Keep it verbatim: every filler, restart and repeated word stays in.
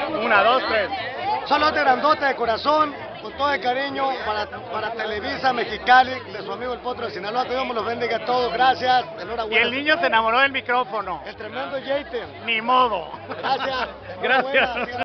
Una, dos, tres. Solote grandote de corazón, con todo el cariño para, para Televisa Mexicali, de su amigo el Potro de Sinaloa. Que Dios me los bendiga a todos, gracias, enhorabuena. Y el niño se enamoró del micrófono. El tremendo Jeter. Ni modo. Gracias. Gracias.